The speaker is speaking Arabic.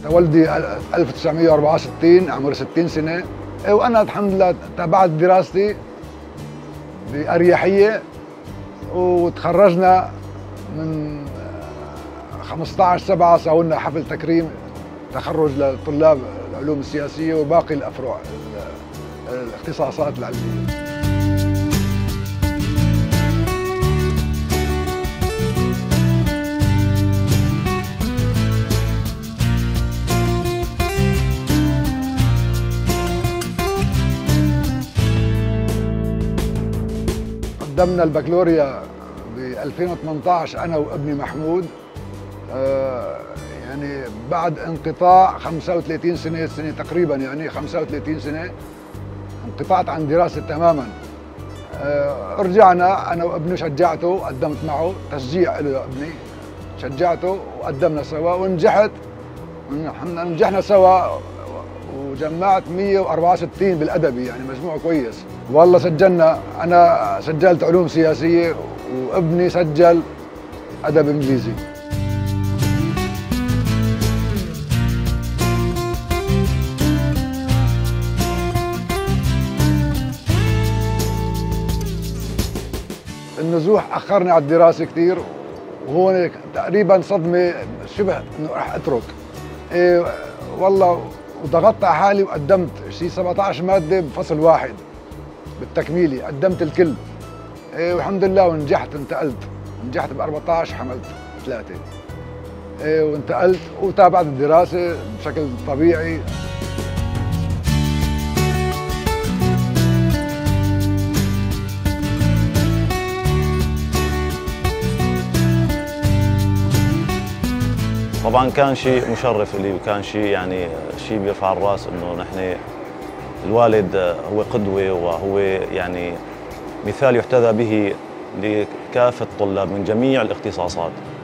والدي 1964 عمره 60 سنة، وأنا الحمد لله تابعت دراستي بأريحية وتخرجنا من 15/7 سووا لنا حفل تكريم تخرج لطلاب العلوم السياسية وباقي الأفرع الاختصاصات العلمية. قدمنا البكالوريا ب 2018 أنا وابني محمود، يعني بعد انقطاع 35 سنة تقريبا، يعني 35 سنة انقطعت عن دراستي تماما. رجعنا أنا وابني، شجعته، قدمت معه تشجيع له ابني، شجعته وقدمنا سوا ونجحت. نجحنا سوا وجمعت 164 بالأدبي، يعني مجموع كويس. والله سجلنا، أنا سجلت علوم سياسية وابني سجل أدب إنجليزي. النزوح أخرني على الدراسة كثير، وهون تقريبا صدمة شبه إنه راح أترك. والله وضغطت على حالي وقدمت شي 17 مادة بفصل واحد بالتكميلي، قدمت الكل. والحمد لله ونجحت، نجحت ب 14 حملت 3. وانتقلت وتابعت الدراسة بشكل طبيعي. طبعا كان شيء مشرف لي، وكان شيء يعني شيء بيرفع الراس انه نحن الوالد هو قدوة وهو يعني مثال يحتذى به لكافة الطلاب من جميع الاختصاصات.